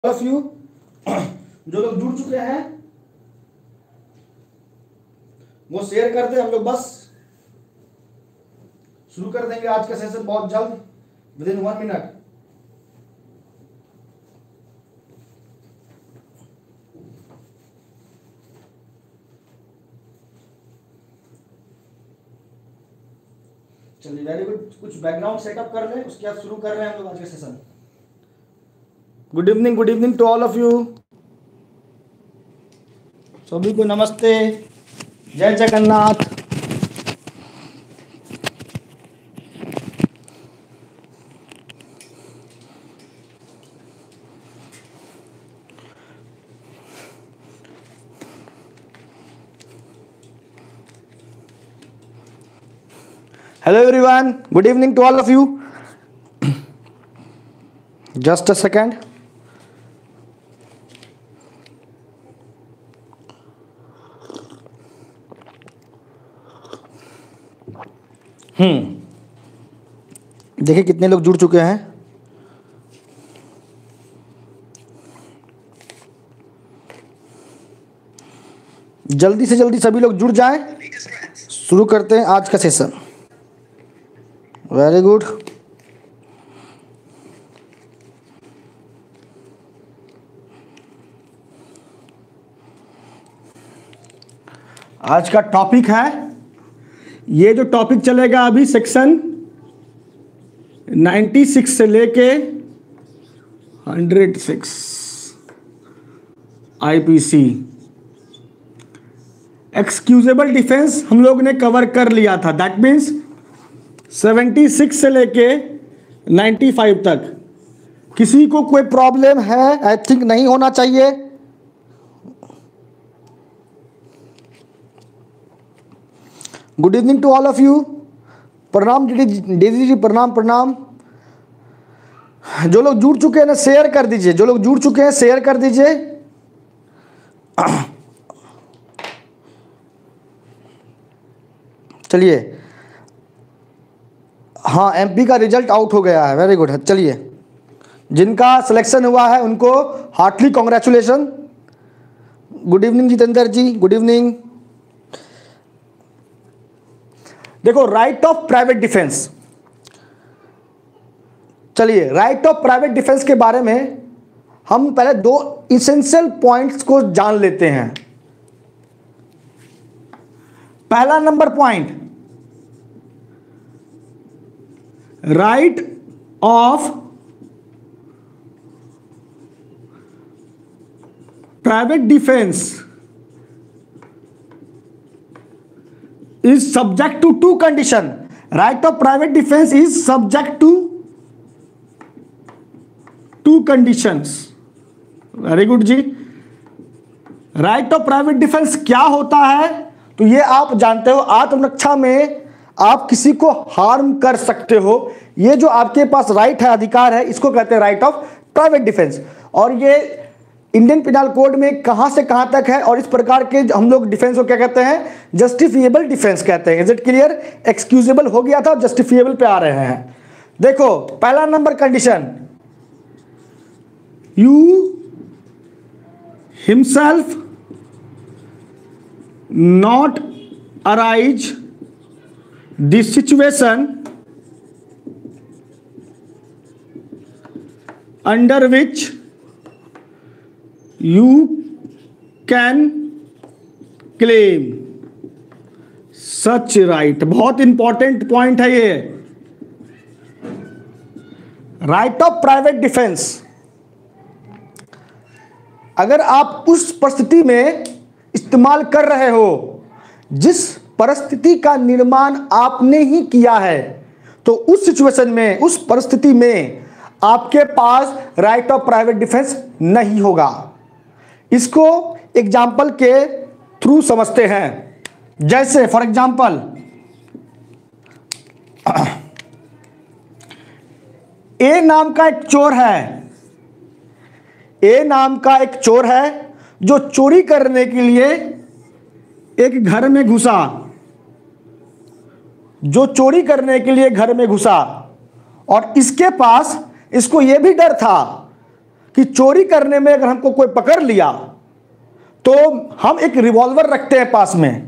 Of you जो लोग जुड़ चुके हैं वो शेयर कर दे। हम लोग बस शुरू कर देंगे आज का सेशन बहुत जल्द, विद इन 1 मिनट। चलिए वेरी गुड, कुछ बैकग्राउंड सेटअप कर लें, उसके बाद शुरू कर रहे हैं हम लोग आज का session. Good evening to all of you. सभी को नमस्ते, जय Jagannath. Hello everyone, good evening to all of you. Just a second. देखिए कितने लोग जुड़ चुके हैं। जल्दी से जल्दी सभी लोग जुड़ जाएं, शुरू करते हैं आज का सेशन। Very good. आज का टॉपिक है, ये जो टॉपिक चलेगा अभी सेक्शन 96 से लेके 106 आईपीसी। एक्सक्यूजेबल डिफेंस हम लोग ने कवर कर लिया था। दैट मीन्स 76 से लेके 95 तक। किसी को कोई प्रॉब्लम है? आई थिंक नहीं होना चाहिए। Good evening to all of you. प्रणाम डेजी जी, प्रणाम। जो लोग जुड़ चुके हैं ना शेयर कर दीजिए, जो लोग जुड़ चुके हैं शेयर कर दीजिए। चलिए, हाँ एमपी का रिजल्ट आउट हो गया है। Very good. चलिए, जिनका सिलेक्शन हुआ है उनको heartly congratulation. Good evening Jitendra ji, good evening. देखो, राइट ऑफ प्राइवेट डिफेंस। चलिए, राइट ऑफ प्राइवेट डिफेंस के बारे में हम पहले दो इसेंशियल पॉइंट्स को जान लेते हैं। पहला number point, right of private defence is subject to two condition. Right of private defense is subject to two conditions. Very good जी। राइट ऑफ प्राइवेट डिफेंस क्या होता है? तो ये आप जानते हो, आत्मरक्षा में आप किसी को हार्म कर सकते हो। ये जो आपके पास राइट है, अधिकार है, इसको कहते हैं राइट ऑफ प्राइवेट डिफेंस। और ये इंडियन पिनल कोड में कहां से कहां तक है, और इस प्रकार के हम लोग डिफेंस को क्या कहते हैं? जस्टिफिएबल डिफेंस कहते हैं। Is it clear? एक्सक्यूजेबल हो गया था, जस्टिफिएबल पे आ रहे हैं। देखो, पहला number condition, you himself not arise this situation under which you can claim such right। बहुत इंपॉर्टेंट पॉइंट है ये। राइट ऑफ प्राइवेट डिफेंस, अगर आप उस परिस्थिति में इस्तेमाल कर रहे हो जिस परिस्थिति का निर्माण आपने ही किया है, तो उस सिचुएशन में, उस परिस्थिति में आपके पास राइट ऑफ प्राइवेट डिफेंस नहीं होगा। इसको एग्जाम्पल के थ्रू समझते हैं। जैसे फॉर एग्जाम्पल, ए नाम का एक चोर है। ए नाम का एक चोर है जो चोरी करने के लिए एक घर में घुसा। जो चोरी करने के लिए घर में घुसा, और इसके पास, इसको यह भी डर था कि चोरी करने में अगर हमको कोई पकड़ लिया तो हम एक रिवॉल्वर रखते हैं पास में,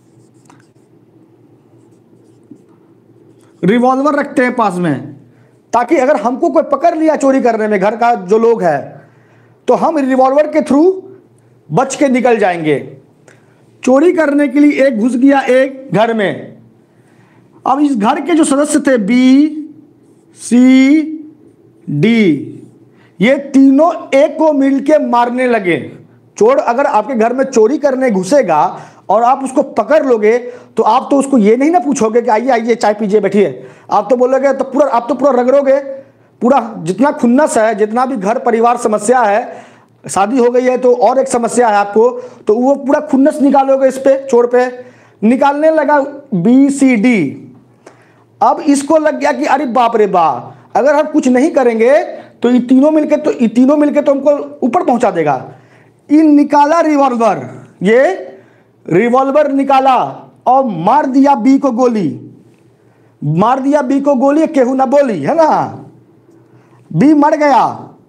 रिवॉल्वर रखते हैं पास में, ताकि अगर हमको कोई पकड़ लिया चोरी करने में, घर का जो लोग है, तो हम रिवॉल्वर के थ्रू बच के निकल जाएंगे। चोरी करने के लिए एक घुस गया एक घर में। अब इस घर के जो सदस्य थे बी, सी, डी, ये तीनों एक को मिलके मारने लगे। चोर अगर आपके घर में चोरी करने घुसेगा और आप उसको पकड़ लोगे तो आप तो उसको ये नहीं ना पूछोगे कि आइए आइए चाय पीजिए बैठिए, आप तो बोलोगे तो पूरा, आप तो पूरा रगड़ोगे, पूरा जितना खुन्नस है, जितना भी घर परिवार समस्या है, शादी हो गई है तो और एक समस्या है आपको, तो वो पूरा खुन्नस निकालोगे इस पे, चोर पे। निकालने लगा बी, सी, डी। अब इसको लग गया कि अरे बाप रे बाप, अगर हम कुछ नहीं करेंगे तो ये तीनों मिलके तो हमको ऊपर पहुंचा देगा। इन निकाला रिवॉल्वर, ये रिवॉल्वर निकाला और मार दिया बी को गोली, मार दिया बी को गोली, केहू ना बोली, है ना, बी मर गया।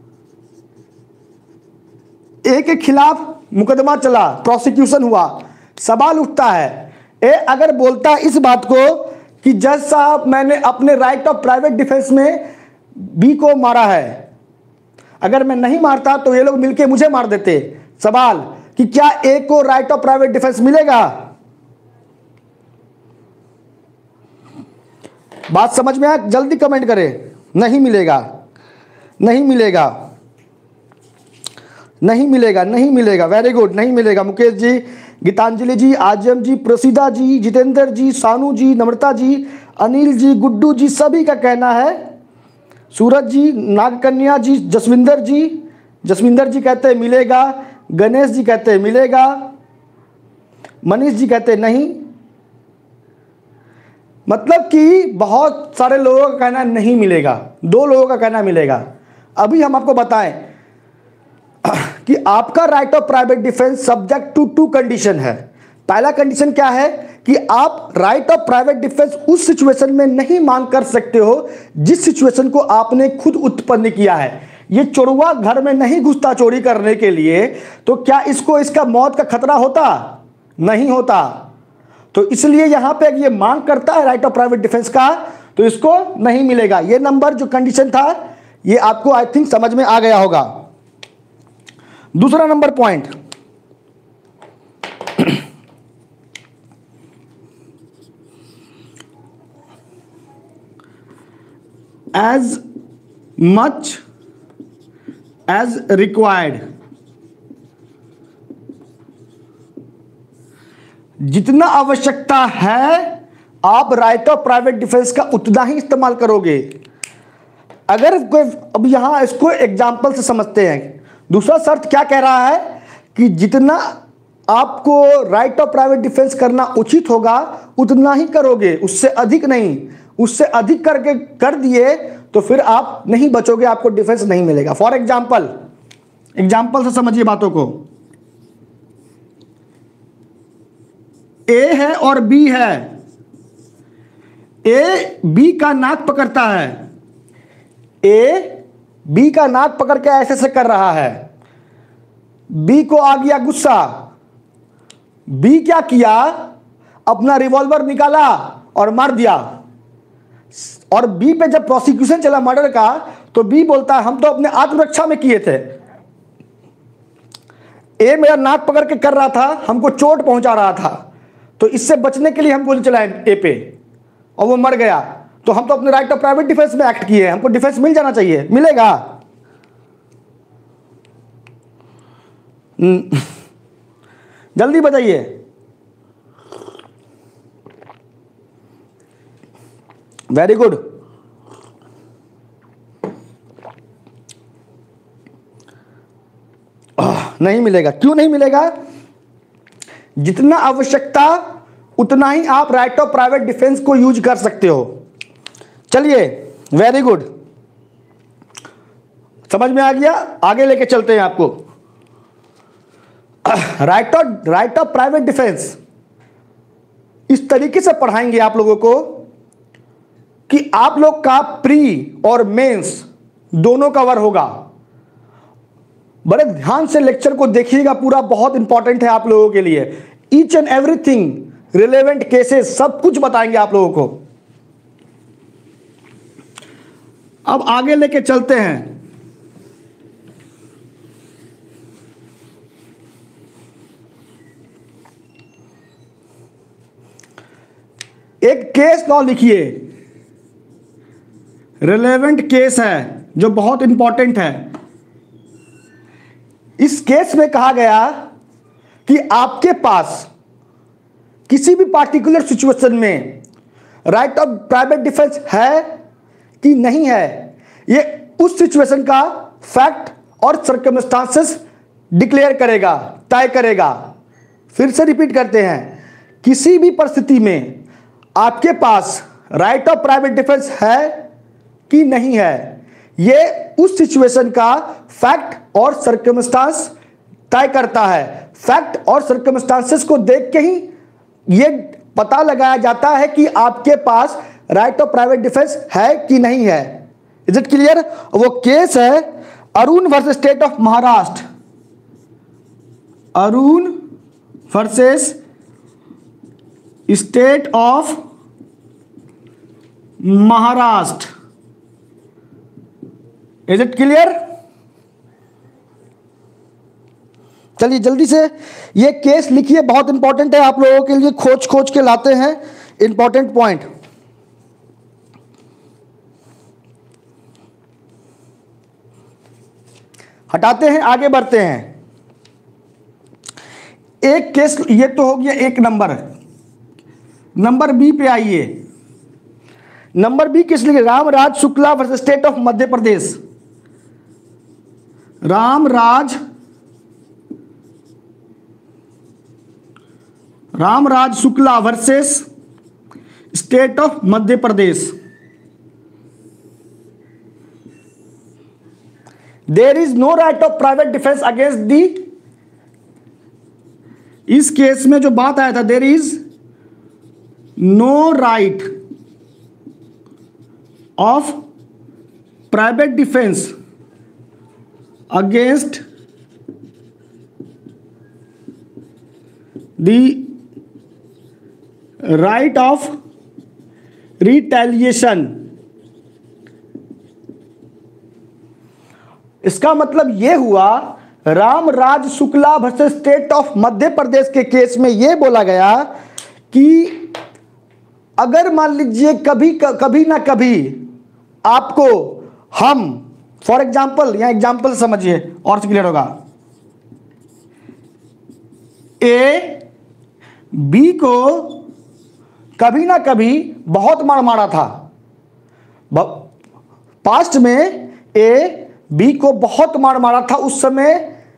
ए के खिलाफ मुकदमा चला, प्रोसिक्यूशन हुआ। सवाल उठता है, ए अगर बोलता है इस बात को कि जज साहब मैंने अपने राइट ऑफ प्राइवेट डिफेंस में बी को मारा है, अगर मैं नहीं मारता तो ये लोग मिलके मुझे मार देते। सवाल कि क्या ए को राइट ऑफ प्राइवेट डिफेंस मिलेगा? बात समझ में आया? जल्दी कमेंट करें। नहीं मिलेगा, नहीं मिलेगा, नहीं मिलेगा, नहीं मिलेगा। वेरी गुड, नहीं मिलेगा। मुकेश जी, गीतांजलि जी, आजम जी, प्रसिदा जी, जितेंद्र जी, सानू जी, नम्रता जी, अनिल जी, गुड्डू जी, सभी का कहना है। सूरज जी, नागकन्या जी, जसविंदर जी कहते हैं मिलेगा। गणेश जी कहते हैं मिलेगा। मनीष जी कहते हैं नहीं। मतलब कि बहुत सारे लोगों का कहना नहीं मिलेगा, 2 लोगों का कहना मिलेगा। अभी हम आपको बताएं कि आपका right of private defence subject to 2 condition है। पहला कंडीशन क्या है कि आप राइट ऑफ प्राइवेट डिफेंस उस सिचुएशन में नहीं मांग कर सकते हो जिस सिचुएशन को आपने खुद उत्पन्न किया है। ये चोरवा घर में नहीं घुसता चोरी करने के लिए, तो क्या इसको इसका मौत का खतरा होता? नहीं होता। तो इसलिए यहां पे ये मांग करता है राइट ऑफ प्राइवेट डिफेंस का, तो इसको नहीं मिलेगा। ये नंबर जो कंडीशन था ये आपको आई थिंक समझ में आ गया होगा। दूसरा number point, as much as required, जितना आवश्यकता है आप राइट ऑफ प्राइवेट डिफेंस का उतना ही इस्तेमाल करोगे। अगर कोई, अब यहां इसको एग्जाम्पल से समझते हैं। दूसरा शर्त क्या कह रहा है कि जितना आपको राइट ऑफ प्राइवेट डिफेंस करना उचित होगा उतना ही करोगे, उससे अधिक नहीं। उससे अधिक करके कर दिए तो फिर आप नहीं बचोगे, आपको डिफेंस नहीं मिलेगा। फॉर एग्जाम्पल से समझिए बातों को। ए है और बी है। ए बी का नाक पकड़ता है, ए बी का नाक पकड़ के ऐसे से कर रहा है। बी को आ गया गुस्सा। बी क्या किया, अपना रिवॉल्वर निकाला और मार दिया। और बी पे जब प्रोसिक्यूशन चला मर्डर का, तो बी बोलता है हम तो अपने आत्मरक्षा में किए थे, ए मेरा नाक पकड़ के कर रहा था, हमको चोट पहुंचा रहा था, तो इससे बचने के लिए हम गोली चलाए ए पे और वो मर गया। तो हम तो अपने राइट ऑफ प्राइवेट डिफेंस में एक्ट किए, हमको डिफेंस मिल जाना चाहिए। मिलेगा? जल्दी बताइए। Very good. नहीं मिलेगा। क्यों नहीं मिलेगा? जितना आवश्यकता उतना ही आप राइट ऑफ प्राइवेट डिफेंस को यूज कर सकते हो। चलिए, वेरी गुड, समझ में आ गया। आगे लेके चलते हैं आपको। राइट ऑफ प्राइवेट डिफेंस इस तरीके से पढ़ाएंगे आप लोगों को कि आप लोग का प्री और मेंस दोनों कवर होगा। बड़े ध्यान से लेक्चर को देखिएगा, पूरा बहुत इंपॉर्टेंट है आप लोगों के लिए। Each and everything relevant cases सब कुछ बताएंगे आप लोगों को। अब आगे लेके चलते हैं। एक केस लॉ लिखिए, रिलेवेंट केस है जो बहुत इंपॉर्टेंट है। इस केस में कहा गया कि आपके पास किसी भी पार्टिकुलर सिचुएशन में राइट ऑफ प्राइवेट डिफेंस है कि नहीं है, ये उस सिचुएशन का फैक्ट और सर्कमस्टांसेस डिक्लेयर करेगा, तय करेगा। फिर से रिपीट करते हैं, किसी भी परिस्थिति में आपके पास राइट ऑफ प्राइवेट डिफेंस है कि नहीं है, ये उस सिचुएशन का फैक्ट और सर्कमस्टांस तय करता है। फैक्ट और सर्कमस्टांसेस को देख के ही ये पता लगाया जाता है कि आपके पास राइट ऑफ प्राइवेट डिफेंस है कि नहीं है। Is it clear? वो केस है Arun versus state of Maharashtra. Arun versus state of Maharashtra. Is it clear? चलिए जल्दी से ये केस लिखिए, बहुत इंपॉर्टेंट है आप लोगों के लिए। खोज खोज के लाते हैं इंपॉर्टेंट पॉइंट। हटाते हैं, आगे बढ़ते हैं। एक केस ये तो हो गया एक नंबर। नंबर बी पे आइए। नंबर बी किस लिए? Ramraj Shukla versus state of Madhya Pradesh. Ramraj Shukla versus state of Madhya Pradesh. There is no right of private defence against the. इस केस में जो बात आया था, there is no right of private defence against the right of retaliation. इसका मतलब यह हुआ, Ramraj Shukla versus state of Madhya Pradesh के केस में यह बोला गया कि अगर मान लीजिए कभी ना कभी आपको हम, फॉर एग्जाम्पल, यहां एग्जाम्पल समझिए और क्लियर होगा, ए बी को कभी ना कभी बहुत मार मारा था। पास्ट में ए बी को बहुत मार मारा था। उस समय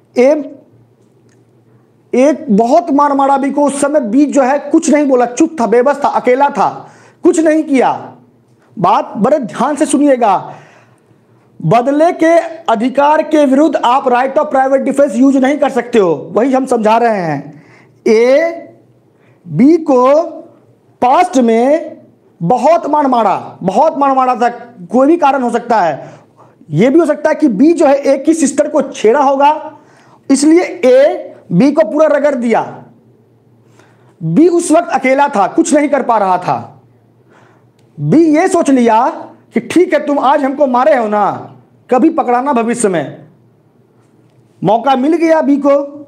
एक बहुत मार मारा बी को। उस समय बी जो है कुछ नहीं बोला, चुप था, बेबस था, अकेला था, कुछ नहीं किया। बात बड़े ध्यान से सुनिएगा। बदले के अधिकार के विरुद्ध आप right of private defence use नहीं कर सकते हो, वही हम समझा रहे हैं। ए बी को पास्ट में बहुत मार मारा था। कोई भी कारण हो सकता है। यह भी हो सकता है कि बी जो है ए की सिस्टर को छेड़ा होगा, इसलिए ए बी को पूरा रगड़ दिया। बी उस वक्त अकेला था, कुछ नहीं कर पा रहा था। बी ये सोच लिया कि ठीक है, तुम आज हमको मारे हो ना, कभी पकड़ाना भविष्य में। मौका मिल गया बी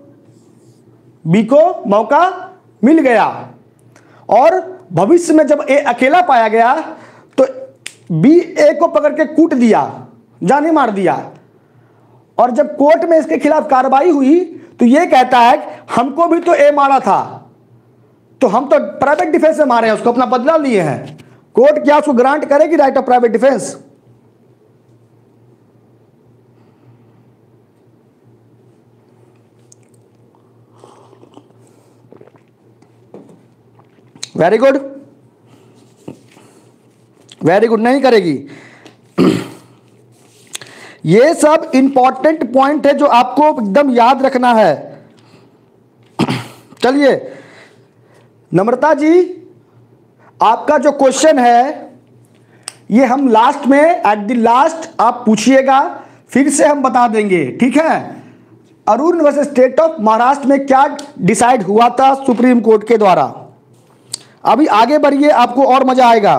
को मौका मिल गया, और भविष्य में जब ए अकेला पाया गया तो बी ए को पकड़ के कूट दिया, जाने मार दिया। और जब कोर्ट में इसके खिलाफ कार्रवाई हुई तो यह कहता है हमको भी तो ए मारा था, तो हम तो प्राइवेट डिफेंस से मारे हैं, उसको अपना बदला लिए हैं। कोर्ट क्या उसको ग्रांट करेगी right of private defence? Very good, very good, नहीं करेगी। ये सब इंपॉर्टेंट पॉइंट है जो आपको एकदम याद रखना है। चलिए नम्रता जी, आपका जो क्वेश्चन है ये हम लास्ट में, एट द लास्ट आप पूछिएगा, फिर से हम बता देंगे, ठीक है? Arun versus state of Maharashtra में क्या डिसाइड हुआ था सुप्रीम कोर्ट के द्वारा? अभी आगे बढ़िए, आपको और मजा आएगा।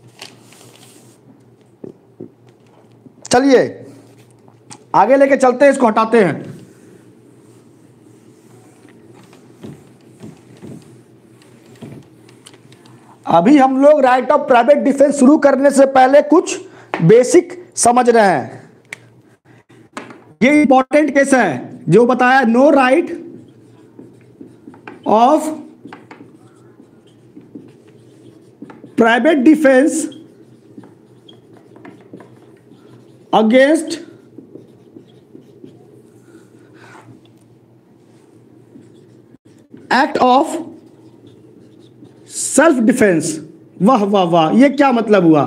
चलिए आगे लेके चलते हैं, इसको हटाते हैं। अभी हम लोग राइट ऑफ प्राइवेट डिफेंस शुरू करने से पहले कुछ बेसिक समझ रहे हैं। ये इंपॉर्टेंट केस है जो बताया, no right of private defence against act of self defence. वाह वाह वाह, ये क्या मतलब हुआ?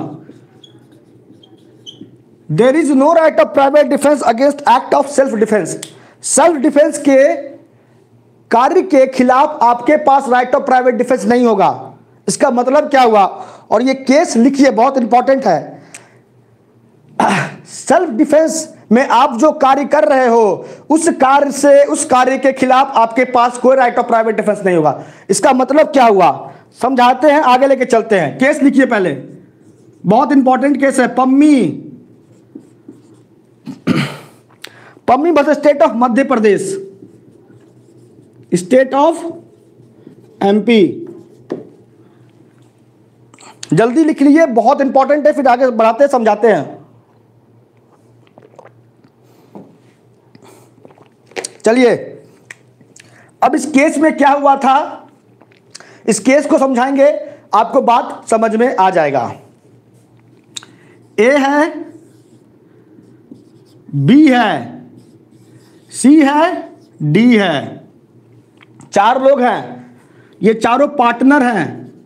There is no right of private defence against act of self defence. Self defence के कार्य के खिलाफ आपके पास राइट ऑफ प्राइवेट डिफेंस नहीं होगा। इसका मतलब क्या हुआ? और ये केस लिखिए, बहुत इंपॉर्टेंट है। सेल्फ डिफेंस में आप जो कार्य कर रहे हो उस कार्य के खिलाफ आपके पास कोई राइट ऑफ प्राइवेट डिफेंस नहीं होगा। इसका मतलब क्या हुआ समझाते हैं, आगे लेके चलते हैं। केस लिखिए पहले, बहुत इंपॉर्टेंट केस है। Pammi versus state of Madhya Pradesh, state of MP. जल्दी लिख लीजिए, बहुत इंपॉर्टेंट है, फिर आगे बढ़ाते हैं, समझाते हैं। चलिए अब इस केस में क्या हुआ था, इस केस को समझाएंगे, आपको बात समझ में आ जाएगा। ए है, बी है, सी है, डी है। चार लोग हैं, ये चारों पार्टनर हैं,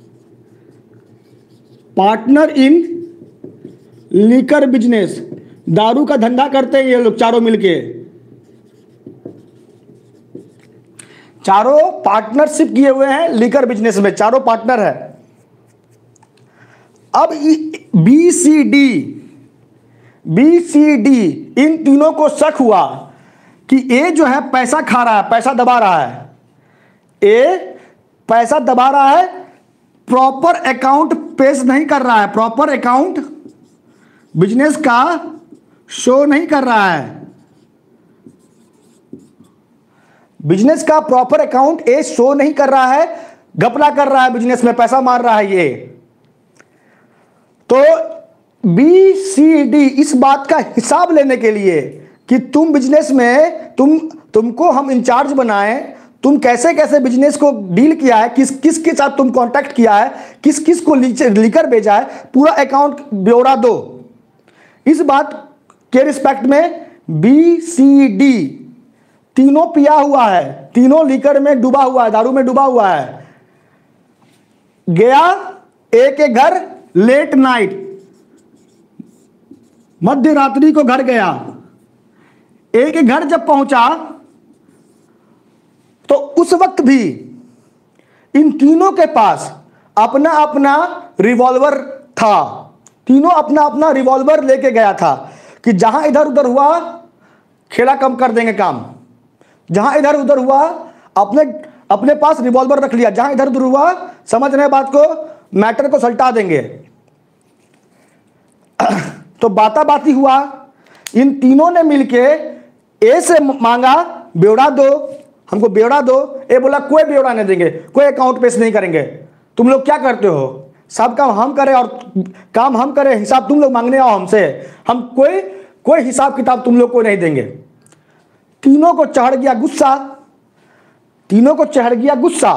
पार्टनर इन लिकर बिजनेस। दारू का धंधा करते हैं ये लोग चारों मिलके, चारों पार्टनरशिप किए हुए हैं लिकर बिजनेस में, चारों पार्टनर है। अब बी सी डी इन तीनों को शक हुआ कि ए जो है पैसा खा रहा है, पैसा दबा रहा है, ए पैसा दबा रहा है, प्रॉपर अकाउंट पेश नहीं कर रहा है, प्रॉपर अकाउंट बिजनेस का शो नहीं कर रहा है, बिजनेस का प्रॉपर अकाउंट ए शो नहीं कर रहा है, घपला कर रहा है, बिजनेस में पैसा मार रहा है ये। तो बी सी डी इस बात का हिसाब लेने के लिए कि तुम बिजनेस में तुमको हम इंचार्ज बनाएं, तुम कैसे कैसे बिजनेस को डील किया है, किस किस के साथ तुम कांटेक्ट किया है, किस किस को लिकर भेजा है, पूरा अकाउंट ब्यौरा दो। इस बात के रिस्पेक्ट में बी सी डी तीनों पिया हुआ है, तीनों लिकर में डूबा हुआ है, दारू में डूबा हुआ है। गया ए के घर लेट नाइट, मध्य रात्रि को घर गया। ए के घर जब पहुंचा तो उस वक्त भी इन तीनों के पास अपना अपना रिवॉल्वर था, तीनों अपना अपना रिवॉल्वर लेके गया था कि जहां इधर उधर हुआ खेला कम कर देंगे काम, जहां इधर उधर हुआ अपने पास रिवॉल्वर रख लिया, जहां इधर उधर हुआ समझ रहे बात को, मैटर को सल्टा देंगे। तो बाती हुआ, इन तीनों ने मिलके ए से मांगा ब्यौरा दो, हमको ब्यौरा दो। ए बोला कोई ब्यौरा नहीं देंगे, कोई अकाउंट पेश नहीं करेंगे। तुम लोग क्या करते हो, सब काम हम करें और काम हम करें, हिसाब तुम लोग मांगने आओ हमसे, हम कोई हिसाब किताब तुम लोग को नहीं देंगे। तीनों को चढ़ गया गुस्सा, तीनों को चढ़ गया गुस्सा,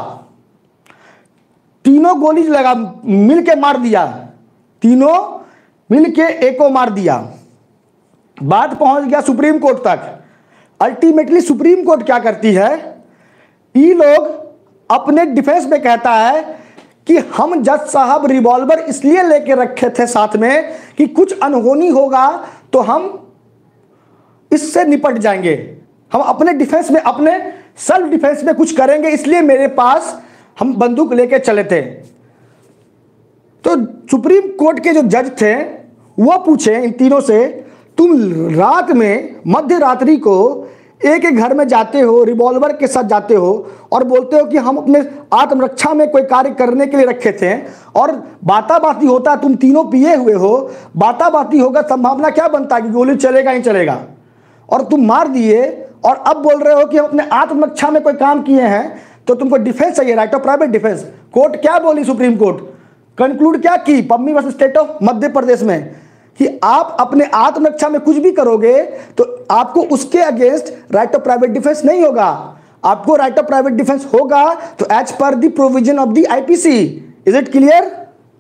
तीनों गोली लगा मिलके मार दिया, तीनों मिलके एक को मार दिया। बात पहुंच गया सुप्रीम कोर्ट तक। अल्टीमेटली सुप्रीम कोर्ट क्या करती है, ये लोग अपने डिफेंस में कहता है कि हम जज साहब रिवॉल्वर इसलिए लेके रखे थे साथ में कि कुछ अनहोनी होगा तो हम इससे निपट जाएंगे, हम अपने डिफेंस में, अपने सेल्फ डिफेंस में कुछ करेंगे, इसलिए मेरे पास हम बंदूक लेके चले थे। तो सुप्रीम कोर्ट के जो जज थे वो पूछे इन तीनों से, तुम रात में मध्य रात्रि को एक एक घर में जाते हो, रिवॉल्वर के साथ जाते हो और बोलते हो कि हम अपने आत्मरक्षा में कोई कार्य करने के लिए रखे थे, और बाता बाती होता है, तुम तीनों पिए हुए हो, बाता बाती होगा, संभावना क्या बनता है कि गोली चलेगा ही चलेगा, और तुम मार दिए, और अब बोल रहे हो कि हम अपने आत्मरक्षा में कोई काम किए हैं, तो तुमको डिफेंस चाहिए, right of private defence. Court क्या बोली, सुप्रीम कोर्ट कंक्लूड क्या की Pammi versus state of Madhya Pradesh में, कि आप अपने आत्मरक्षा में कुछ भी करोगे तो आपको उसके against right of private defence नहीं होगा, आपको राइट ऑफ प्राइवेट डिफेंस होगा तो as per the provision of the IPC. Is it clear?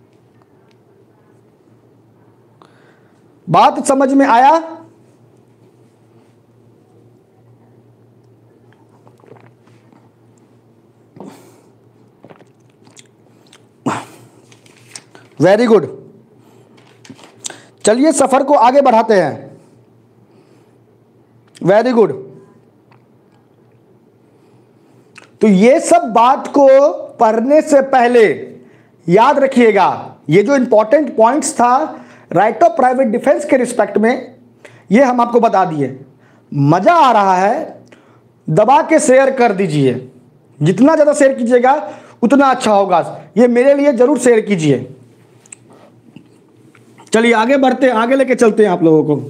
बात समझ में आया? Very good. चलिए सफर को आगे बढ़ाते हैं। Very good. तो ये सब बात को पढ़ने से पहले याद रखिएगा, ये जो इंपॉर्टेंट पॉइंट्स था राइट ऑफ प्राइवेट डिफेंस के रिस्पेक्ट में, ये हम आपको बता दिए। मजा आ रहा है? दबा के शेयर कर दीजिए, जितना ज्यादा शेयर कीजिएगा उतना अच्छा होगा। ये मेरे लिए जरूर शेयर कीजिए। चलिए आगे बढ़ते हैं, आगे लेके चलते हैं आप लोगों को।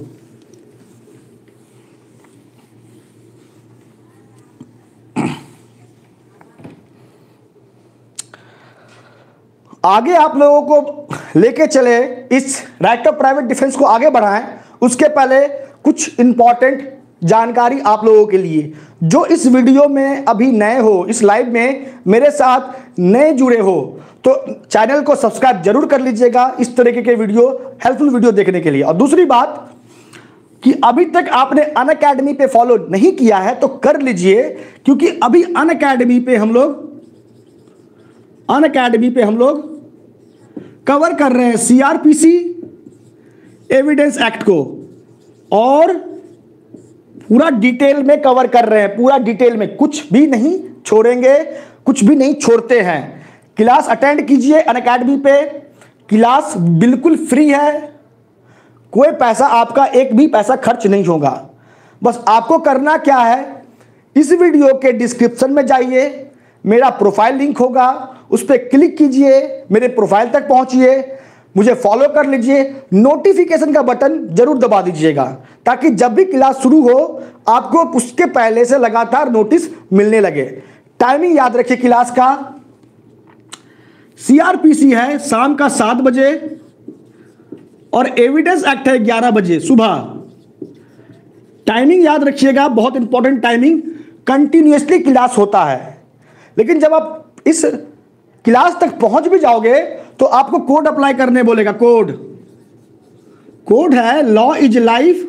आगे आप लोगों को लेके चले, इस राइट ऑफ प्राइवेट डिफेंस को आगे बढ़ाएं, उसके पहले कुछ इंपॉर्टेंट जानकारी आप लोगों के लिए जो इस वीडियो में अभी नए हो, इस लाइव में मेरे साथ नए जुड़े हो, तो चैनल को सब्सक्राइब जरूर कर लीजिएगा इस तरीके के वीडियो, हेल्पफुल वीडियो देखने के लिए। और दूसरी बात कि अभी तक आपने अनअकैडमी पे फॉलो नहीं किया है तो कर लीजिए, क्योंकि अभी अनअकैडमी पे हम लोग कवर कर रहे हैं सीआरपीसी एविडेंस एक्ट को, और पूरा डिटेल में कवर कर रहे हैं, पूरा डिटेल में, कुछ भी नहीं छोड़ेंगे, कुछ भी नहीं छोड़ते हैं। क्लास अटेंड कीजिए अनअकैडमी पे, क्लास बिल्कुल फ्री है, कोई पैसा, आपका एक भी पैसा खर्च नहीं होगा। बस आपको करना क्या है, इस वीडियो के डिस्क्रिप्शन में जाइए, मेरा प्रोफाइल लिंक होगा, उस पर क्लिक कीजिए, मेरे प्रोफाइल तक पहुंचिए, मुझे फॉलो कर लीजिए, नोटिफिकेशन का बटन जरूर दबा दीजिएगा, ताकि जब भी क्लास शुरू हो आपको उसके पहले से लगातार नोटिस मिलने लगे। टाइमिंग याद रखिए क्लास का, सीआरपीसी है शाम का 7 बजे और एविडेंस एक्ट है 11 बजे सुबह। टाइमिंग याद रखिएगा, बहुत इंपॉर्टेंट टाइमिंग। कंटिन्यूअसली क्लास होता है, लेकिन जब आप इस क्लास तक पहुंच भी जाओगे तो आपको कोड अप्लाई करने बोलेगा। कोड है law is life,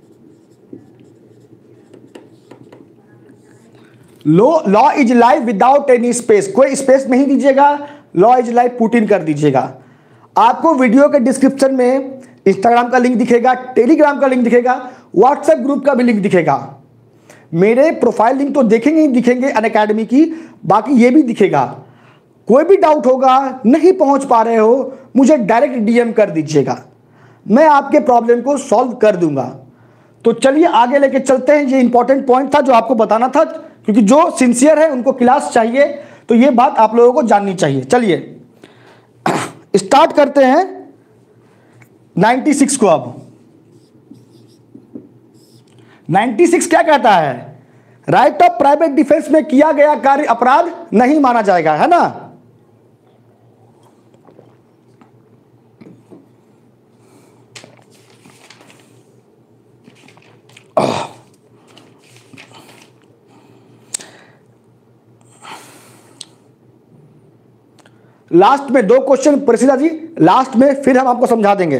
law is life without any space, कोई स्पेस नहीं दीजिएगा, law is life put in कर दीजिएगा। आपको वीडियो के डिस्क्रिप्शन में इंस्टाग्राम का लिंक दिखेगा, टेलीग्राम का लिंक दिखेगा, व्हाट्सएप ग्रुप का भी लिंक दिखेगा। मेरे प्रोफाइल लिंक तो देखेंगे ही दिखेंगे अनअकैडमी की, बाकी ये भी दिखेगा। कोई भी डाउट होगा, नहीं पहुंच पा रहे हो, मुझे डायरेक्ट डीएम कर दीजिएगा, मैं आपके प्रॉब्लम को सॉल्व कर दूंगा। तो चलिए आगे लेके चलते हैं। ये इंपॉर्टेंट पॉइंट था जो आपको बताना था, क्योंकि जो सिंसियर है उनको क्लास चाहिए, तो ये बात आप लोगों को जाननी चाहिए। चलिए स्टार्ट करते हैं 96 को। अब 96 क्या कहता है, राइट ऑफ प्राइवेट डिफेंस में किया गया कार्य अपराध नहीं माना जाएगा, है ना। लास्ट में 2 क्वेश्चन प्रसिद्धा जी, लास्ट में फिर हम आपको समझा देंगे।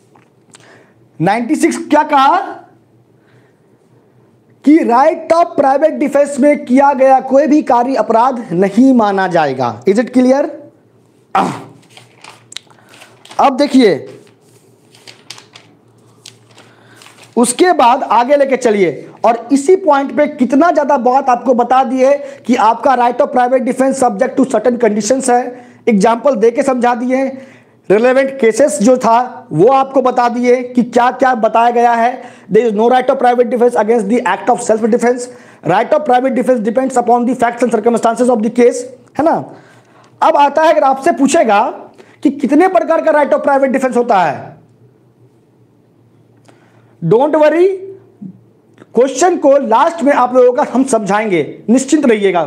96 क्या कहा कि राइट ऑफ प्राइवेट डिफेंस में किया गया कोई भी कार्य अपराध नहीं माना जाएगा। Is it clear? अब देखिए उसके बाद आगे लेके चलिए, और इसी पॉइंट पे कितना ज्यादा बात आपको बता दी है कि आपका right of private defence subject to certain conditions है। एग्जाम्पल देके समझा दिए। रिलेवेंट केसेस जो था वो आपको बता दिए कि क्या क्या बताया गया है। There is no right of private defence against the act of self defence. Right of private defence depends upon the facts and circumstances of the case, है ना। अब आता है, अगर आपसे पूछेगा कि कितने प्रकार का राइट ऑफ प्राइवेट डिफेंस होता है, डोंट वरी, क्वेश्चन को लास्ट में आप लोगों का हम समझाएंगे, निश्चिंत रहिएगा।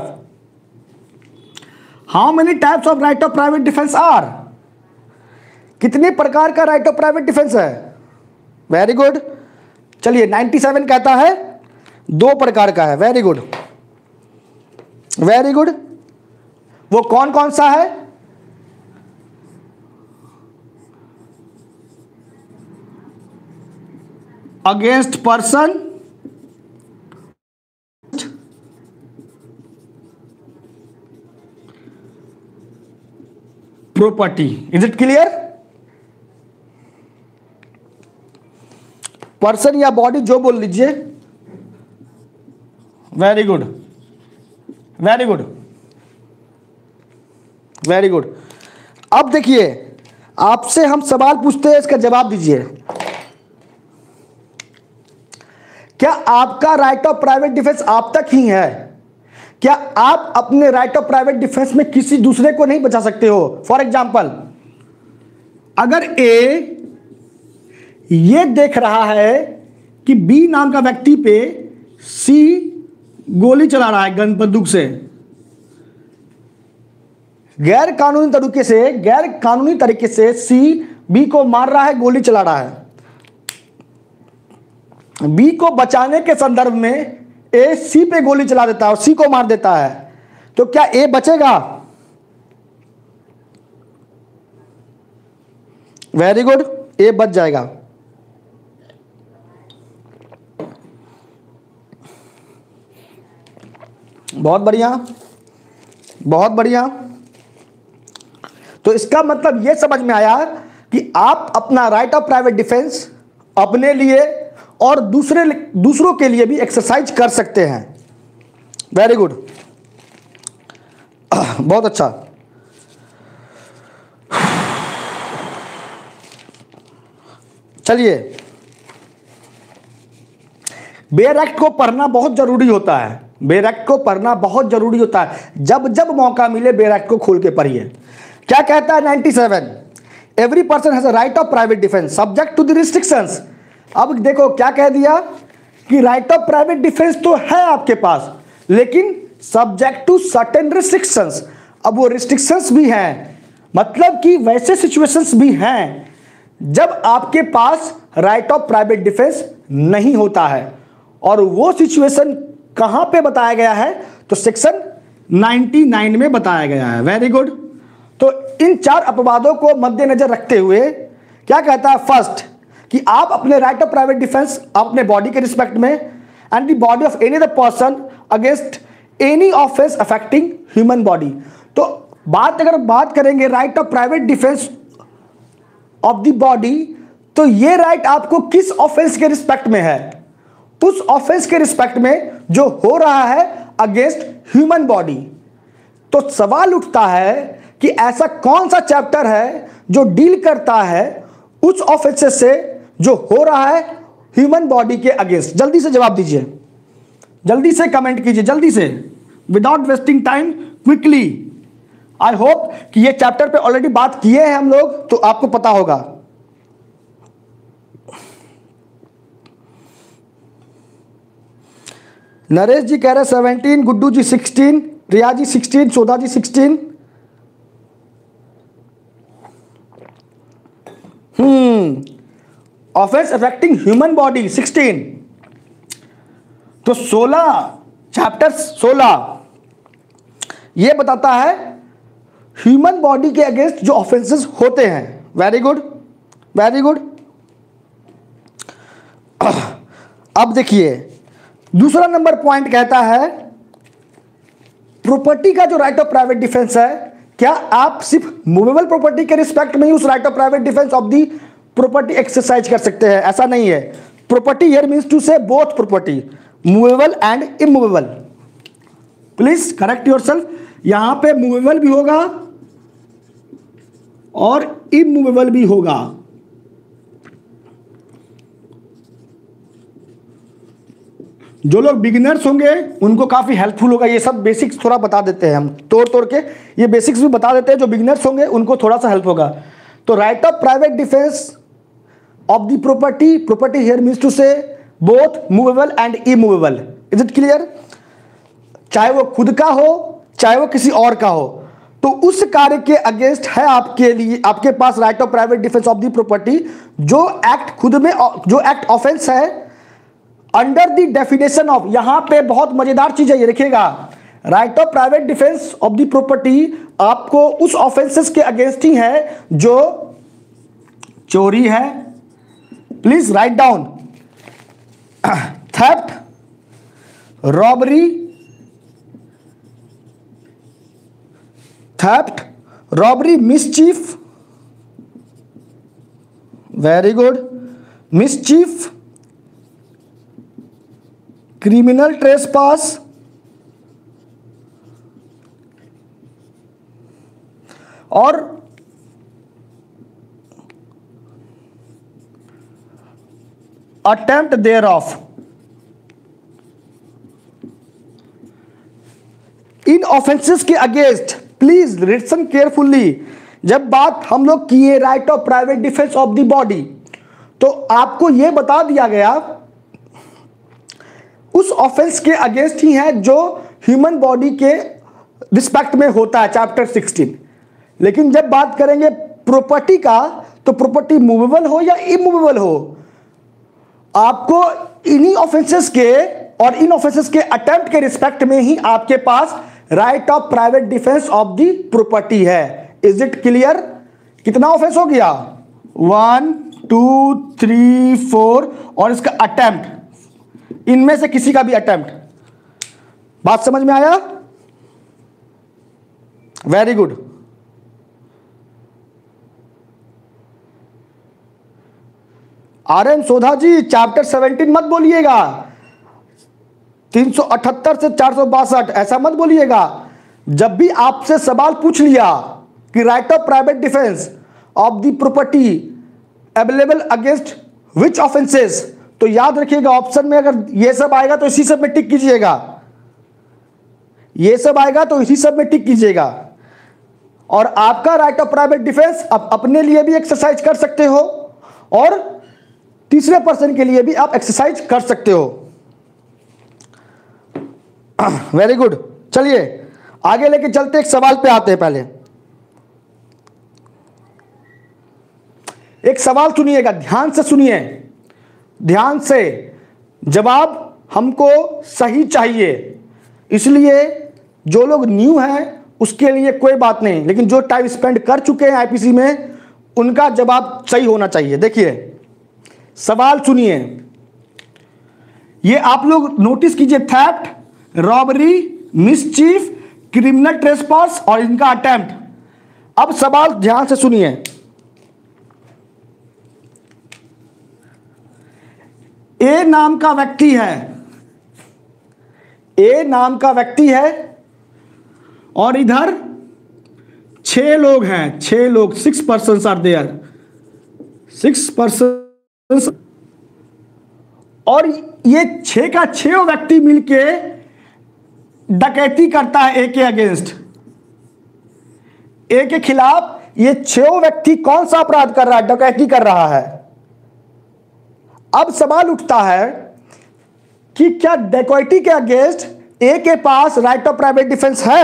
How many types of right of private defence are, कितने प्रकार का राइट ऑफ प्राइवेट डिफेंस है। वेरी गुड, चलिए 97 कहता है 2 प्रकार का है। Very good, very good. वो कौन कौन सा है? Against person, property. Is it clear? Person या बॉडी जो बोल लीजिए। Very good, very good, very good. अब देखिए, आपसे हम सवाल पूछते हैं, इसका जवाब दीजिए। क्या आपका राइट ऑफ प्राइवेट डिफेंस आप तक ही है? क्या आप अपने राइट ऑफ प्राइवेट डिफेंस में किसी दूसरे को नहीं बचा सकते हो? फॉर एग्जाम्पल, अगर ए ये देख रहा है कि बी नाम का व्यक्ति पे सी गोली चला रहा है गन बंदूक से, गैर कानूनी तरीके से सी बी को मार रहा है, गोली चला रहा है। बी को बचाने के संदर्भ में ए सी पे गोली चला देता है और सी को मार देता है, तो क्या ए बचेगा? वेरी गुड, ए बच जाएगा। बहुत बढ़िया, बहुत बढ़िया। तो इसका मतलब यह समझ में आया कि आप अपना राइट ऑफ प्राइवेट डिफेंस अपने लिए और दूसरों के लिए भी एक्सरसाइज कर सकते हैं। वेरी गुड, बहुत अच्छा। चलिए, बेयर एक्ट को पढ़ना बहुत जरूरी होता है। बेयर एक्ट को पढ़ना बहुत जरूरी होता है। जब जब मौका मिले बेयर एक्ट को खोल के पढ़िए। क्या कहता है 97? Every person has a right of private defence subject to the restrictions. अब देखो क्या कह दिया कि राइट ऑफ प्राइवेट डिफेंस तो है आपके पास, लेकिन सब्जेक्ट टू सर्टेन रिस्ट्रिक्शंस। अब वो रिस्ट्रिक्शंस भी हैं, मतलब कि वैसे सिचुएशंस भी हैं जब आपके पास राइट ऑफ प्राइवेट डिफेंस नहीं होता है। और वो सिचुएशन कहां पे बताया गया है? तो सेक्शन 99 में बताया गया है। Very good. तो इन 4 अपवादों को मद्देनजर रखते हुए क्या कहता है? फर्स्ट, कि आप अपने राइट ऑफ प्राइवेट डिफेंस अपने बॉडी के रिस्पेक्ट में and the body of any other person against any offence affecting human body. तो अगर बात करेंगे right of private defence of the body, तो ये राइट आपको किस ऑफेंस के रिस्पेक्ट में है? उस ऑफेंस के रिस्पेक्ट में जो हो रहा है अगेंस्ट ह्यूमन बॉडी। तो सवाल उठता है कि ऐसा कौन सा चैप्टर है जो डील करता है उस ऑफेंस से जो हो रहा है ह्यूमन बॉडी के अगेंस्ट? जल्दी से जवाब दीजिए, जल्दी से कमेंट कीजिए, जल्दी से, without wasting time, quickly. I hope कि ये चैप्टर पे ऑलरेडी बात किए हैं हम लोग, तो आपको पता होगा। नरेश जी कह रहे 17, Guddu ji 16, Riya ji 16, Sodha ji 16। Offence affecting human body 16। तो 16 चैप्टर 16 ये बताता है ह्यूमन बॉडी के अगेंस्ट जो ऑफेंसेस होते हैं। Very good, very good. अब देखिए, दूसरा नंबर पॉइंट कहता है प्रॉपर्टी का जो राइट ऑफ प्राइवेट डिफेंस है, क्या आप सिर्फ मूवेबल प्रॉपर्टी के रिस्पेक्ट में ही उस right of private defence of the property exercise कर सकते हैं? ऐसा नहीं है। Property here means to say both property, movable and immovable. Please correct yourself. यहां पे मूवेबल भी होगा और इमूवेबल भी होगा। जो लोग बिगिनर्स होंगे उनको काफी हेल्पफुल होगा। ये सब बेसिक्स थोड़ा बता देते हैं हम तोड़ तोड़ के, ये बेसिक्स भी बता देते हैं। जो बिगिनर्स होंगे उनको थोड़ा सा हेल्प होगा। तो right of private defence of the property, property here means to say both movable and immovable. Is it clear? चाहे वो खुद का हो चाहे वो किसी और का हो, तो उस कार्य के अगेंस्ट है आपके लिए, आपके पास right of private defence of the property. जो एक्ट खुद में, जो एक्ट ऑफेंस है अंडर द डेफिनेशन ऑफ, यहां पे बहुत मजेदार चीज है ये देखिएगा, right of private defence of the property आपको उस ऑफेंसेस के अगेंस्ट ही है जो चोरी है। Please write down, theft, robbery, theft, robbery, mischief, very good, mischief, criminal trespass, और अटेम्प्ट देयर ऑफ। इन ऑफेंसेस के अगेंस्ट प्लीज लिसन केयरफुली। जब बात हम लोग किए right of private defence of the body, तो आपको यह बता दिया गया उस ऑफेंस के अगेंस्ट ही है जो ह्यूमन बॉडी के रिस्पेक्ट में होता है, चैप्टर 16। लेकिन जब बात करेंगे प्रॉपर्टी का, तो प्रॉपर्टी मूवेबल हो या इमूवेबल हो, आपको इन्हीं ऑफेंसेस के और इन ऑफेंसेस के अटेम्प्ट के रिस्पेक्ट में ही आपके पास right of private defence of the property है। Is it clear? कितना ऑफेंस हो गया? 1 2 3 4 और इसका अटेम्प्ट, इनमें से किसी का भी अटेम्प्ट। बात समझ में आया? Very good. R N. Sodha ji chapter 17 मत बोलिएगा, 378 से 462 ऐसा मत बोलिएगा। जब भी आपसे सवाल पूछ लिया कि right of private defence of the property available against which offences, तो याद रखिएगा ऑप्शन में अगर ये सब आएगा तो इसी सब में टिक कीजिएगा, ये सब आएगा तो इसी सब में टिक कीजिएगा। और आपका राइट ऑफ प्राइवेट डिफेंस आप अपने लिए भी एक्सरसाइज कर सकते हो और तीसरे पर्सन के लिए भी आप एक्सरसाइज कर सकते हो। Very good. चलिए आगे लेके चलते, एक सवाल पे आते हैं। पहले एक सवाल सुनिएगा, ध्यान से सुनिए, ध्यान से। जवाब हमको सही चाहिए, इसलिए जो लोग न्यू हैं उसके लिए कोई बात नहीं, लेकिन जो टाइम स्पेंड कर चुके हैं आईपीसी में उनका जवाब सही होना चाहिए। देखिए सवाल सुनिए, ये आप लोग नोटिस कीजिए, theft, robbery, mischief, criminal trespass और इनका अटेम्प्ट। अब सवाल ध्यान से सुनिए, ए नाम का व्यक्ति है, ए नाम का व्यक्ति है और इधर 6 लोग हैं, 6 लोग, 6 पर्सन्स आर देयर, 6 पर्सन, और ये 6 का 6 व्यक्ति मिलके डकैती करता है ए के अगेंस्ट। ए के खिलाफ ये 6 व्यक्ति कौन सा अपराध कर रहा है? डकैती कर रहा है। अब सवाल उठता है कि क्या डकैती के अगेंस्ट ए के पास राइट ऑफ प्राइवेट डिफेंस है?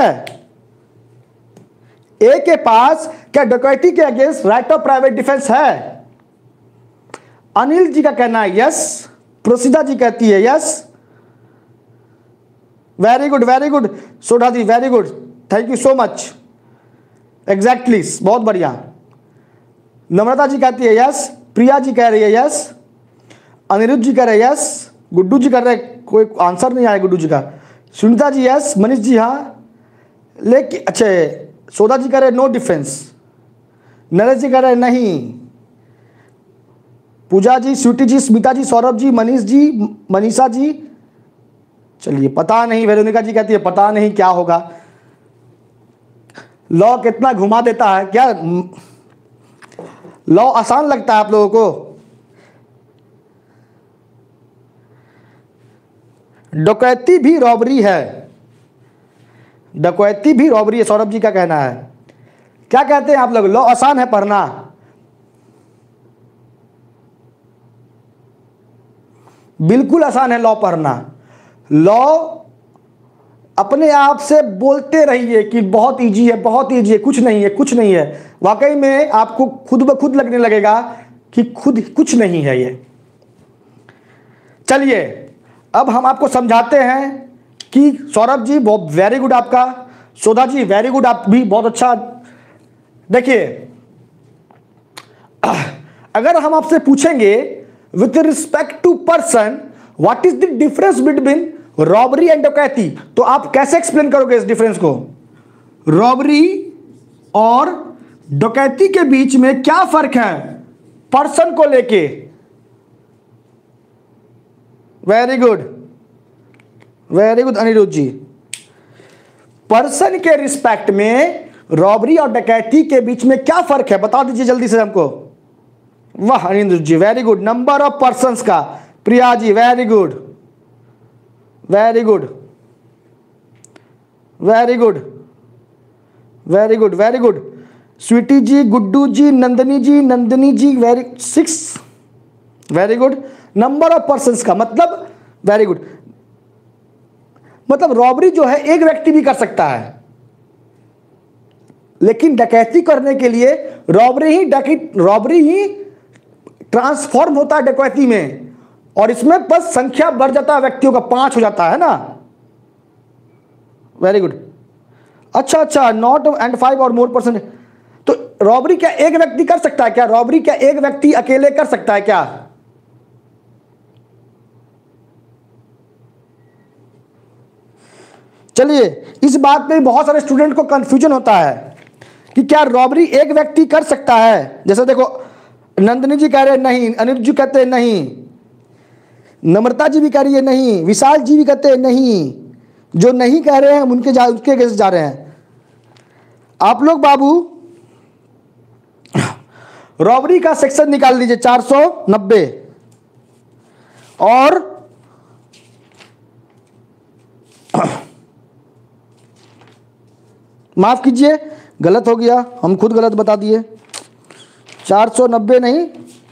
ए के पास क्या डकैती के against right of private defence है? अनिल जी का कहना है यस, प्रोसीदा जी कहती है yes. Very good, very good Sodha ji, very good, thank you so much. Exactly, बहुत बढ़िया। नम्रता जी कहती है यस, प्रिया जी कह रही है यस, अनिरुद्ध जी कह रहे हैं यस, गुड्डू जी कर रहे हैं, कोई आंसर नहीं आया गुड्डू जी का। सुनीता जी यस, मनीष जी हाँ, लेकिन अच्छा सोदा जी कह रहे नो डिफेंस, नरेश जी कह रहे नहीं, पूजा जी, स्वीटी जी, स्मिता जी, सौरभ जी, मनीष जी, मनीषा जी, चलिए पता नहीं, वेरोनिका जी कहती है पता नहीं क्या होगा। लॉ कितना घुमा देता है क्या, लॉ आसान लगता है आप लोगों को? डकैती भी रॉबरी है, डकैती भी रॉबरी है। सौरभ जी का कहना है, क्या कहते हैं आप लोग? लॉ आसान है पढ़ना? बिल्कुल आसान है लॉ पढ़ना। लॉ अपने आप से बोलते रहिए कि बहुत इजी है, बहुत इजी है, कुछ नहीं है, कुछ नहीं है। वाकई में आपको खुद ब खुद लगने लगेगा कि खुद कुछ नहीं है ये। चलिए अब हम आपको समझाते हैं कि सौरभ जी बहुत वेरी गुड आपका, शोधा जी वेरी गुड, आप भी बहुत अच्छा। देखिए अगर हम आपसे पूछेंगे with respect to person what is the difference between robbery and डकैती, तो आप कैसे एक्सप्लेन करोगे इस डिफरेंस को? रॉबरी और डकैती के बीच में क्या फर्क है पर्सन को लेके? Very good, very good Aniruddh ji. Person के रिस्पेक्ट में रॉबरी और डकैती के बीच में क्या फर्क है, बता दीजिए जल्दी से हमको। वाह Aniruddh ji very good. Number of persons का, Priya ji very good, very good, very good, very good, very good. Sweety ji, Guddu ji, Nandini ji very 6, very good. Number of persons का मतलब वेरी गुड, मतलब रॉबरी जो है एक व्यक्ति भी कर सकता है, लेकिन डकैती करने के लिए रॉबरी ही ट्रांसफॉर्म होता है डकैती में, और इसमें बस संख्या बढ़ जाता है, व्यक्तियों का 5 हो जाता है ना। Very good. अच्छा, नॉट एंड 5 और मोर पर्सन। तो रॉबरी क्या एक व्यक्ति कर सकता है क्या? रॉबरी क्या एक व्यक्ति अकेले कर सकता है क्या? चलिए इस बात में बहुत सारे स्टूडेंट को कंफ्यूजन होता है कि क्या रॉबरी एक व्यक्ति कर सकता है। जैसे देखो नंदिनी जी कह रहे हैं नहीं, अनिल जी कहते हैं नहीं, नम्रता जी भी कह रही है नहीं, विशाल जी भी कहते हैं नहीं। जो नहीं कह रहे हैं हम उनके अगेंस्ट जा रहे हैं। आप लोग बाबू रॉबरी का सेक्शन निकाल लीजिए 490 और माफ कीजिए गलत हो गया, हम खुद गलत बता दिए। 490 नहीं,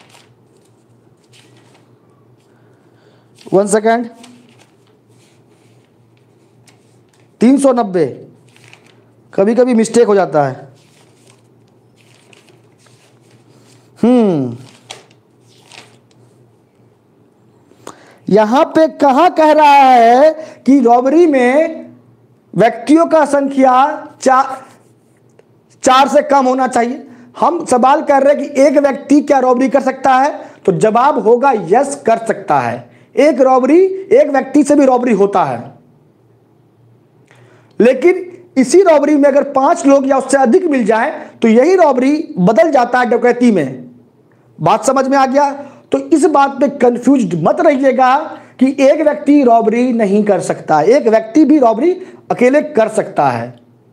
1 सेकेंड, 390, कभी कभी मिस्टेक हो जाता है। यहां पे कहां कह रहा है कि रॉबरी में व्यक्तियों का संख्या 4 से कम होना चाहिए। हम सवाल कर रहे हैं कि एक व्यक्ति क्या रॉबरी कर सकता है, तो जवाब होगा यस कर सकता है। एक व्यक्ति से भी रॉबरी होता है, लेकिन इसी रॉबरी में अगर 5 लोग या उससे अधिक मिल जाए तो यही रॉबरी बदल जाता है डकैती में। बात समझ में आ गया? तो इस बात पे कंफ्यूज मत रहिएगा कि एक व्यक्ति रॉबरी नहीं कर सकता, एक व्यक्ति भी रॉबरी अकेले कर सकता है।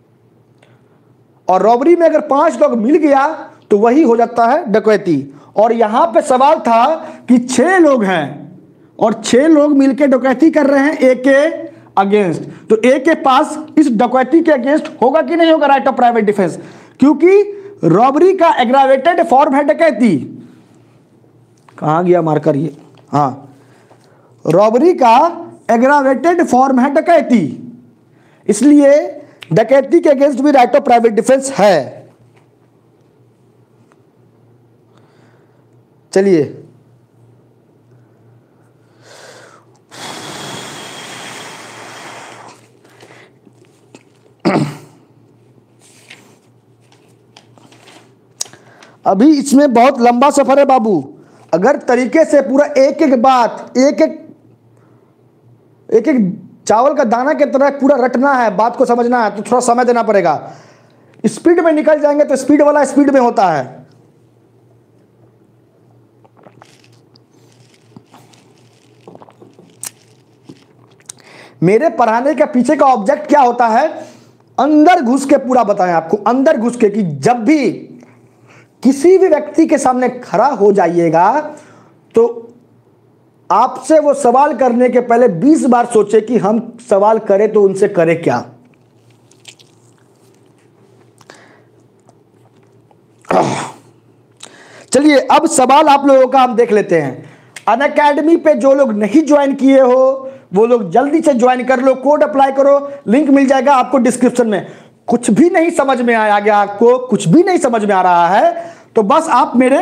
और रॉबरी में अगर 5 लोग मिल गया तो वही हो जाता है डकैती। और यहां पे सवाल था कि 6 लोग हैं और 6 लोग मिलकर डकैती कर रहे हैं ए के अगेंस्ट, तो ए के पास इस डकैती के अगेंस्ट होगा कि नहीं होगा राइट ऑफ प्राइवेट डिफेंस? क्योंकि रॉबरी का एग्रावेटेड फॉर्म है डकैती। कहां गया मार्कर ये? हाँ, रॉबरी का एग्रावेटेड फॉर्म है डकैती, इसलिए डकैती के अगेंस्ट भी राइट ऑफ प्राइवेट डिफेंस है। चलिए अभी इसमें बहुत लंबा सफर है बाबू। अगर तरीके से पूरा एक एक बात एक एक चावल का दाना की तरह पूरा रटना है, बात को समझना है, तो थोड़ा समय देना पड़ेगा। स्पीड में निकल जाएंगे तो स्पीड वाला स्पीड में होता है। मेरे पढ़ाने के पीछे का ऑब्जेक्ट क्या होता है? अंदर घुस के पूरा बताएं आपको, अंदर घुस के कि जब भी किसी भी व्यक्ति के सामने खड़ा हो जाइएगा तो आपसे वो सवाल करने के पहले 20 बार सोचे कि हम सवाल करें तो उनसे करें क्या। चलिए अब सवाल आप लोगों का हम देख लेते हैं। अनअकैडमी पे जो लोग नहीं ज्वाइन किए हो वो लोग जल्दी से ज्वाइन कर लो, कोड अप्लाई करो, लिंक मिल जाएगा आपको डिस्क्रिप्शन में। कुछ भी नहीं समझ में आया गया, आपको कुछ भी नहीं समझ में आ रहा है तो बस आप मेरे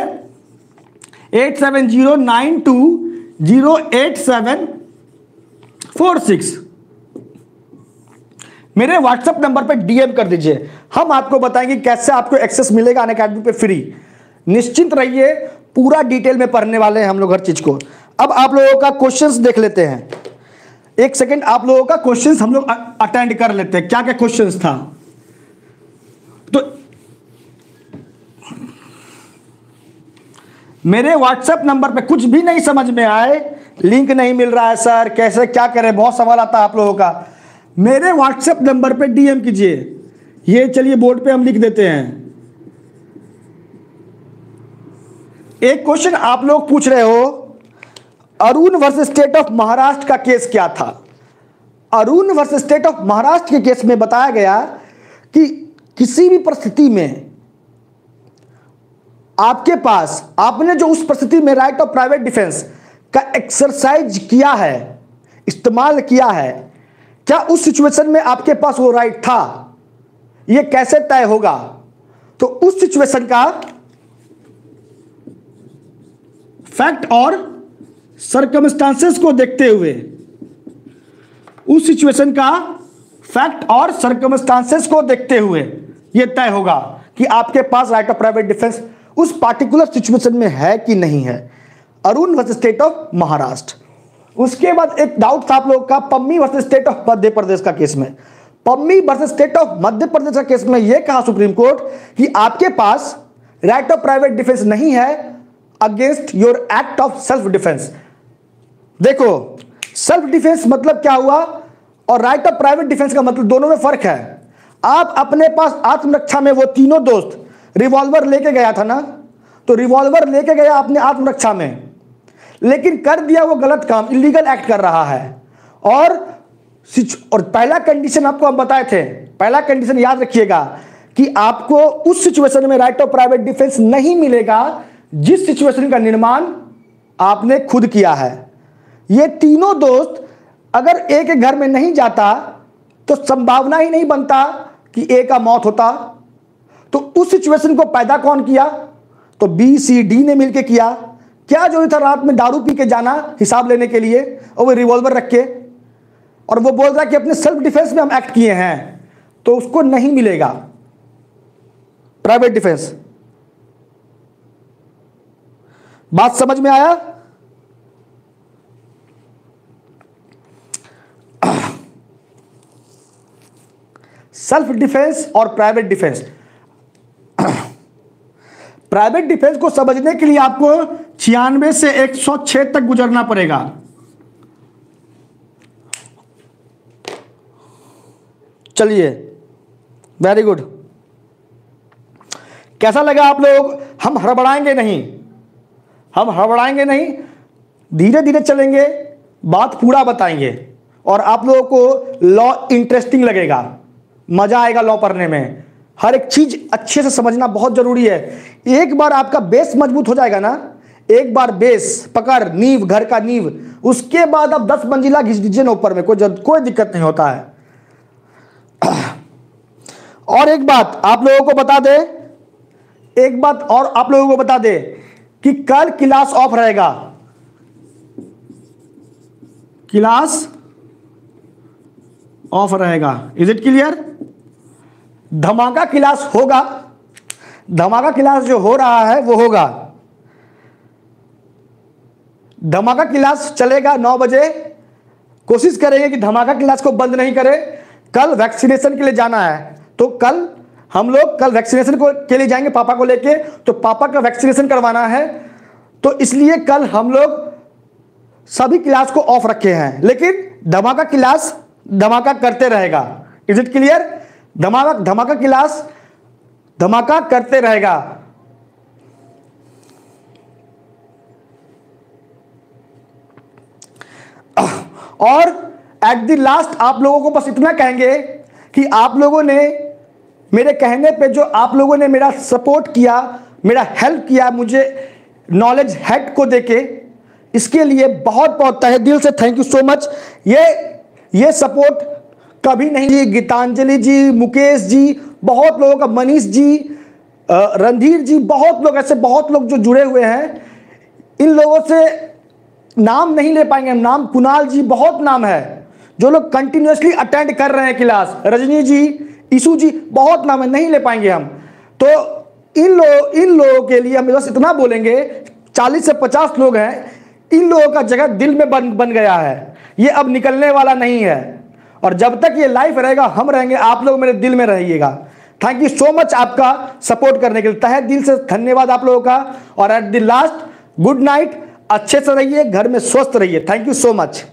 8709208746 मेरे व्हाट्सएप नंबर पे डीएम कर दीजिए। हम आपको बताएंगे कैसे आपको एक्सेस मिलेगा अनअकैडमी पे फ्री। निश्चिंत रहिए, पूरा डिटेल में पढ़ने वाले हैं हम लोग हर चीज को। अब आप लोगों का क्वेश्चंस देख लेते हैं। एक सेकंड, आप लोगों का क्वेश्चंस हम लोग अटेंड कर लेते हैं। क्या क्या क्वेश्चंस था तो मेरे व्हाट्सएप नंबर पे कुछ भी नहीं समझ में आए, लिंक नहीं मिल रहा है सर, कैसे क्या करें, बहुत सवाल आता है आप लोगों का, मेरे व्हाट्सएप नंबर पे डीएम कीजिए। ये चलिए बोर्ड पे हम लिख देते हैं। एक क्वेश्चन आप लोग पूछ रहे हो, Arun versus state of Maharashtra का केस क्या था। Arun versus state of Maharashtra के केस में बताया गया कि किसी भी परिस्थिति में आपके पास, आपने जो उस परिस्थिति में राइट ऑफ प्राइवेट डिफेंस का एक्सरसाइज किया है, इस्तेमाल किया है, क्या उस सिचुएशन में आपके पास वो राइट था, ये कैसे तय होगा। तो उस सिचुएशन का फैक्ट और सर्कमस्टांसेस को देखते हुए, उस सिचुएशन का फैक्ट और सर्कमस्टांसेस को देखते हुए यह तय होगा कि आपके पास राइट ऑफ प्राइवेट डिफेंस उस पार्टिकुलर सिचुएशन में है कि नहीं है। Arun versus state of Maharashtra. उसके बाद एक डाउट था आप लोगों का Pammi versus state of Madhya Pradesh का केस में। Pammi versus state of Madhya Pradesh का केस में यह कहा सुप्रीम कोर्ट कि आपके पास राइट ऑफ प्राइवेट डिफेंस नहीं है against your act of self defence. देखो सेल्फ डिफेंस मतलब क्या हुआ और राइट ऑफ प्राइवेट डिफेंस का मतलब, दोनों में फर्क है। आप अपने पास आत्मरक्षा में, वो तीनों दोस्त रिवॉल्वर लेके गया था ना, तो रिवॉल्वर लेके गया अपने आत्मरक्षा में, लेकिन कर दिया वो गलत काम, इलीगल एक्ट कर रहा है। और पहला कंडीशन आपको हम बताए थे, पहला कंडीशन याद रखिएगा कि आपको उस सिचुएशन में राइट ऑफ प्राइवेट डिफेंस नहीं मिलेगा जिस सिचुएशन का निर्माण आपने खुद किया है। ये तीनों दोस्त अगर ए के घर में नहीं जाता तो संभावना ही नहीं बनता कि ए का मौत होता। तो उस सिचुएशन को पैदा कौन किया, तो बी सी डी ने मिलकर किया। क्या जो था रात में दारू पी के जाना हिसाब लेने के लिए और वो रिवॉल्वर रख के, और वो बोल रहा है कि अपने सेल्फ डिफेंस में हम एक्ट किए हैं, तो उसको नहीं मिलेगा प्राइवेट डिफेंस। बात समझ में आया। सेल्फ डिफेंस और प्राइवेट डिफेंस। प्राइवेट डिफेंस को समझने के लिए आपको 96 से 106 तक गुजरना पड़ेगा। चलिए, वेरी गुड। कैसा लगा आप लोग। हम हड़बड़ाएंगे नहीं, हम हड़बड़ाएंगे नहीं, धीरे धीरे चलेंगे, बात पूरा बताएंगे और आप लोगों को लॉ इंटरेस्टिंग लगेगा, मजा आएगा लॉ पढ़ने में। हर एक चीज अच्छे से समझना बहुत जरूरी है। एक बार आपका बेस मजबूत हो जाएगा ना, एक बार बेस पकड़, नींव, घर का नींव, उसके बाद आप 10 मंजिला घिस दीजिए ना ऊपर में, कोई दिक्कत नहीं होता है। और एक बात आप लोगों को बता दे, एक बात और आप लोगों को बता दे कि कल क्लास ऑफ रहेगा, क्लास ऑफ रहेगा। Is it clear. धमाका क्लास होगा, धमाका क्लास जो हो रहा है वो होगा। धमाका क्लास चलेगा 9 बजे। कोशिश करेंगे कि धमाका क्लास को बंद नहीं करें। कल वैक्सीनेशन के लिए जाना है, तो कल हम लोग कल वैक्सीनेशन के लिए जाएंगे पापा को लेके, तो पापा का वैक्सीनेशन करवाना है, तो इसलिए कल हम लोग सभी क्लास को ऑफ रखे हैं, लेकिन धमाका क्लास धमाका करते रहेगा। Is it clear. धमाका क्लास धमाका करते रहेगा। और एट द लास्ट आप लोगों को बस इतना कहेंगे कि आप लोगों ने मेरे कहने पे जो आप लोगों ने मेरा सपोर्ट किया, मेरा हेल्प किया, मुझे नॉलेज हेड को देके, इसके लिए बहुत बहुत तहे दिल से थैंक यू सो मच। ये सपोर्ट कभी नहीं, गीतांजलि जी, मुकेश जी, बहुत लोगों का, मनीष जी, रणधीर जी, बहुत लोग ऐसे, बहुत लोग जो जुड़े हुए हैं, इन लोगों से नाम नहीं ले पाएंगे हम, नाम कुणाल जी, बहुत नाम है जो लोग कंटिन्यूसली अटेंड कर रहे हैं क्लास, रजनी जी, ईशु जी, बहुत नाम है, नहीं ले पाएंगे हम। तो इन लोगों के लिए हम बस इतना बोलेंगे, 40 से 50 लोग हैं, इन लोगों का जगह दिल में बन गया है, ये अब निकलने वाला नहीं है। और जब तक ये लाइफ रहेगा, हम रहेंगे, आप लोग मेरे दिल में रहिएगा। थैंक यू सो मच आपका सपोर्ट करने के लिए, तहे दिल से धन्यवाद आप लोगों का। और at the last, good night, अच्छे से रहिए, घर में स्वस्थ रहिए। Thank you so much.